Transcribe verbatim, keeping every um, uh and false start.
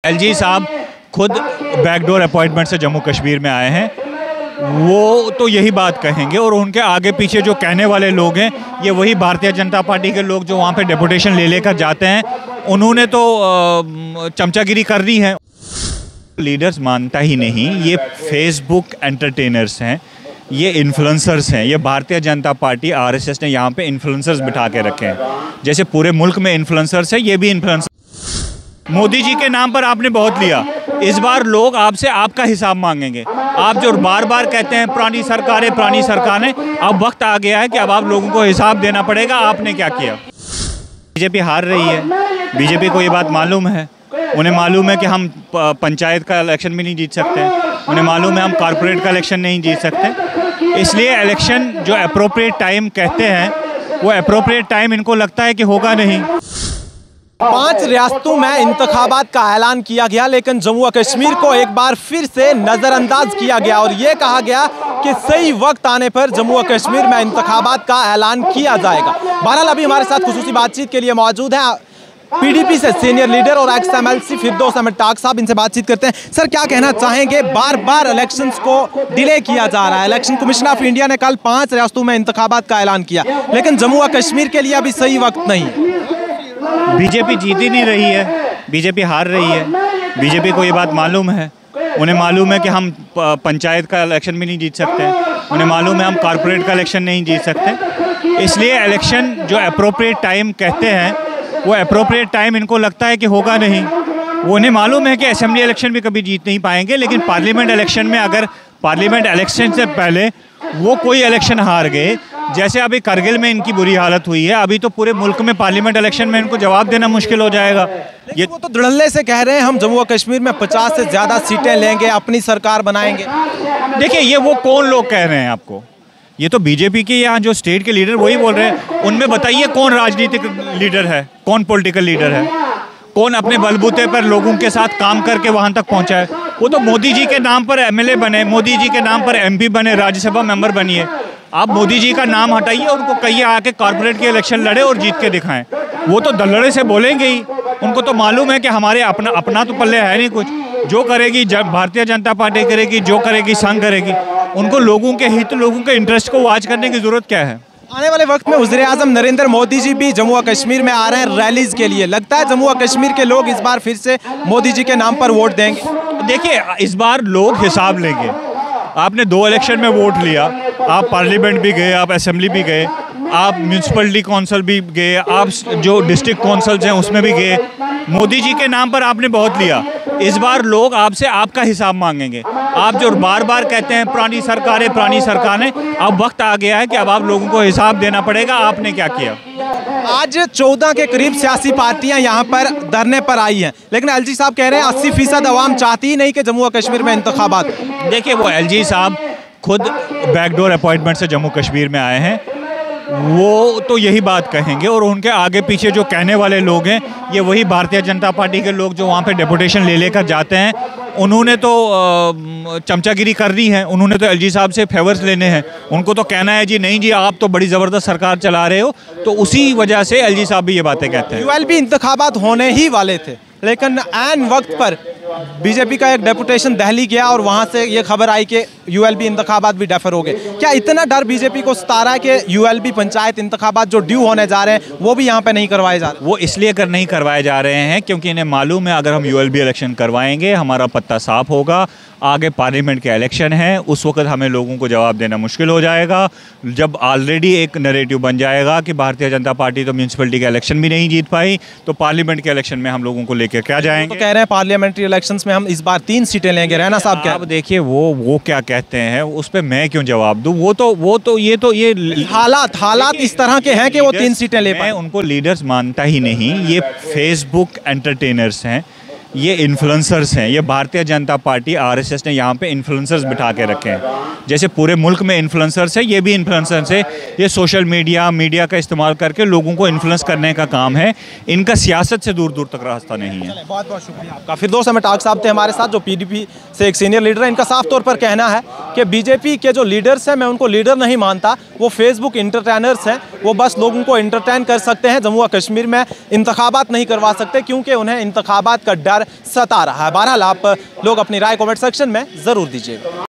LG साहब खुद backdoor appointment से जम्मू कश्मीर में आए हैं, वो तो यही बात कहेंगे और उनके आगे पीछे जो कहने वाले लोग हैं ये वही भारतीय जनता पार्टी के लोग जो वहाँ पे डेपुटेशन ले लेकर जाते हैं, उन्होंने तो चमचागिरी कर दी है। लीडर्स मानता ही नहीं, ये फेसबुक एंटरटेनर्स हैं, ये इन्फ्लुएंसर्स हैं। ये भारतीय जनता पार्टी आरएसएस ने यहाँ पे इन्फ्लुएंसर्स बिठा के रखे हैं। जैसे पूरे मुल्क में इन्फ्लुएंसर्स हैं, ये भी इन्फ्लुएंसर। मोदी जी के नाम पर आपने बहुत लिया, इस बार लोग आपसे आपका हिसाब मांगेंगे। आप जो बार बार कहते हैं पुरानी सरकारें पुरानी सरकारें, अब वक्त आ गया है कि अब आप लोगों को हिसाब देना पड़ेगा, आपने क्या किया। बीजेपी हार रही है, बीजेपी को ये बात मालूम है। उन्हें मालूम है कि हम पंचायत का इलेक्शन भी नहीं जीत सकते, उन्हें मालूम है हम कॉरपोरेट का इलेक्शन नहीं जीत सकते। इसलिए इलेक्शन जो अप्रोप्रिएट टाइम कहते हैं, वो अप्रोप्रिएट टाइम इनको लगता है कि होगा नहीं। पांच रियासतों में इंतखाबात का ऐलान किया गया, लेकिन जम्मू और कश्मीर को एक बार फिर से नज़रअंदाज किया गया और ये कहा गया कि सही वक्त आने पर जम्मू और कश्मीर में इंतखाबात का ऐलान किया जाएगा। बहरहाल अभी हमारे साथ खुसूसी बातचीत के लिए मौजूद है पीडीपी से सीनियर लीडर और एक्स एमएलसी फिरदौस अहमद टाक साहब, इनसे बातचीत करते हैं। सर, क्या कहना चाहेंगे? बार बार इलेक्शंस को डिले किया जा रहा है। इलेक्शन कमीशन ऑफ इंडिया ने कल पांच रियासतों में इंतखाबात का ऐलान किया, लेकिन जम्मू और कश्मीर के लिए अभी सही वक्त नहीं है। बीजेपी जीत ही नहीं रही है, बीजेपी हार रही है। बीजेपी को ये बात मालूम है, उन्हें मालूम है कि हम पंचायत का इलेक्शन भी नहीं जीत सकते, उन्हें मालूम है हम कॉरपोरेट का इलेक्शन नहीं जीत सकते। इसलिए इलेक्शन जो अप्रोप्रिएट टाइम कहते हैं, वो अप्रोप्रिएट टाइम इनको लगता है कि होगा नहीं। वो उन्हें मालूम है कि असेंबली इलेक्शन भी कभी जीत नहीं पाएंगे, लेकिन पार्लियामेंट इलेक्शन में अगर पार्लियामेंट इलेक्शन से पहले वो कोई इलेक्शन हार गए, जैसे अभी करगिल में इनकी बुरी हालत हुई है, अभी तो पूरे मुल्क में पार्लियामेंट इलेक्शन में इनको जवाब देना मुश्किल हो जाएगा। ये वो तो धड़ल्ले से कह रहे हैं हम जम्मू और कश्मीर में पचास से ज़्यादा सीटें लेंगे, अपनी सरकार बनाएंगे। देखिए, ये वो कौन लोग कह रहे हैं आपको? ये तो बीजेपी के यहाँ जो स्टेट के लीडर वही बोल रहे हैं। उनमें बताइए कौन राजनीतिक लीडर है, कौन पॉलिटिकल लीडर है, कौन अपने बलबूते पर लोगों के साथ काम करके वहाँ तक पहुँचा है। वो तो मोदी जी के नाम पर एमएलए बने, मोदी जी के नाम पर एमपी बने, राज्यसभा मेंबर बनिए। आप मोदी जी का नाम हटाइए, उनको कहिए आके कॉर्पोरेट के इलेक्शन लड़े और जीत के दिखाएं। वो तो दल्लड़े से बोलेंगे ही, उनको तो मालूम है कि हमारे अपना अपना तो पल्ले है नहीं कुछ। जो करेगी जब भारतीय जनता पार्टी करेगी, जो करेगी संघ करेगी। उनको लोगों के हित, लोगों के इंटरेस्ट को वॉच करने की जरूरत क्या है। आने वाले वक्त में वज़ीर आज़म नरेंद्र मोदी जी भी जम्मू और कश्मीर में आ रहे हैं रैलीज के लिए। लगता है जम्मू और कश्मीर के लोग इस बार फिर से मोदी जी के नाम पर वोट देंगे? देखिए, इस बार लोग हिसाब लेंगे। आपने दो इलेक्शन में वोट लिया, आप पार्लियामेंट भी गए, आप असेंबली भी गए, आप म्यूनसिपलिटी काउंसिल भी गए, आप जो डिस्ट्रिक्ट काउंसिल्स हैं उसमें भी गए। मोदी जी के नाम पर आपने बहुत लिया, इस बार लोग आपसे आपका हिसाब मांगेंगे। आप जो बार बार कहते हैं पुरानी सरकारें पुरानी सरकारें, अब वक्त आ गया है कि अब आप लोगों को हिसाब देना पड़ेगा, आपने क्या किया। आज चौदह के करीब सियासी पार्टियां यहां पर धरने पर आई हैं, लेकिन एलजी साहब कह रहे हैं अस्सी फीसद अवाम चाहती ही नहीं कि जम्मू और कश्मीर में इंतखाबात। देखिए, वो एलजी साहब खुद बैकडोर अपॉइंटमेंट से जम्मू कश्मीर में आए हैं, वो तो यही बात कहेंगे और उनके आगे पीछे जो कहने वाले लोग हैं ये वही भारतीय जनता पार्टी के लोग जो वहाँ पे डेपुटेशन ले लेकर जाते हैं, उन्होंने तो चमचागिरी कर दी है। उन्होंने तो एलजी साहब से फेवर्स लेने हैं। उनको तो कहना है जी नहीं जी आप तो बड़ी ज़बरदस्त सरकार चला रहे हो, तो उसी वजह से एलजी साहब भी ये बातें कहते हैं। यूएलबी इंतखाबात होने ही वाले थे, लेकिन ऐन वक्त पर बीजेपी का एक डेपुटेशन दिल्ली गया और वहां से ये खबर आई कि यूएलबी इंतखाबात भी डेफर हो गए। क्या इतना डर बीजेपी को सता रहा है कि यूएलबी पंचायत इंतखाबात जो ड्यू होने जा रहे हैं वो भी यहाँ पे नहीं करवाए जा रहे? वो इसलिए कर नहीं करवाए जा रहे हैं क्योंकि इन्हें मालूम है अगर हम यूएलबी इलेक्शन करवाएंगे हमारा पत्ता साफ होगा, आगे पार्लियामेंट के इलेक्शन है, उस वक्त हमें लोगों को जवाब देना मुश्किल हो जाएगा। जब ऑलरेडी एक नैरेटिव बन जाएगा कि भारतीय जनता पार्टी तो म्यूनसिपलिटी का इलेक्शन भी नहीं जीत पाई, तो पार्लियामेंट के इलेक्शन में हम लोगों को लेकर क्या जाएंगे। तो कह रहे हैं पार्लियामेंट्री इलेक्शंस में हम इस बार तीन सीटें लेंगे। रैना साहब क्या? अब देखिए वो वो क्या कहते हैं, उस पर मैं क्यों जवाब दूं। वो तो वो तो ये तो ये हालात हालात इस तरह के हैं कि वो तीन सीटें ले पाए। उनको लीडर्स मानता ही नहीं, ये फेसबुक एंटरटेनर्स हैं, ये इन्फ्लुएंसर्स हैं। ये भारतीय जनता पार्टी आरएसएस ने यहाँ पे इन्फ्लुएंसर्स बिठा के रखे हैं। जैसे पूरे मुल्क में इन्फ्लुएंसर्स है, ये भी इन्फ्लुएंसर्स है। ये सोशल मीडिया मीडिया का इस्तेमाल करके लोगों को इन्फ्लुएंस करने का काम है। इनका सियासत से दूर दूर तक रास्ता नहीं है। बहुत बहुत शुक्रिया आपका। फिरदौस अहमद टाक साहब थे हमारे साथ, जो पीडीपी से एक सीनियर लीडर है। इनका साफ तौर पर कहना है कि बीजेपी के जो लीडर्स हैं मैं उनको लीडर नहीं मानता, वो फेसबुक इंटरटेनर्स हैं, वो बस लोगों को इंटरटेन कर सकते हैं, जम्मू व कश्मीर में इंतखाबात नहीं करवा सकते क्योंकि उन्हें इंतखाबात का डर सता रहा है। बहरहाल आप लोग अपनी राय कमेंट सेक्शन में ज़रूर दीजिएगा।